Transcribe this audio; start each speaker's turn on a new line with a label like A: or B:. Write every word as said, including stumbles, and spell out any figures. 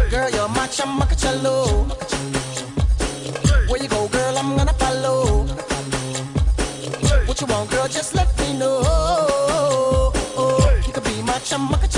A: Girl, you're my chamacacello. Where you go, girl, I'm gonna follow. What you want, girl, just let me know. You could be my chamacacello.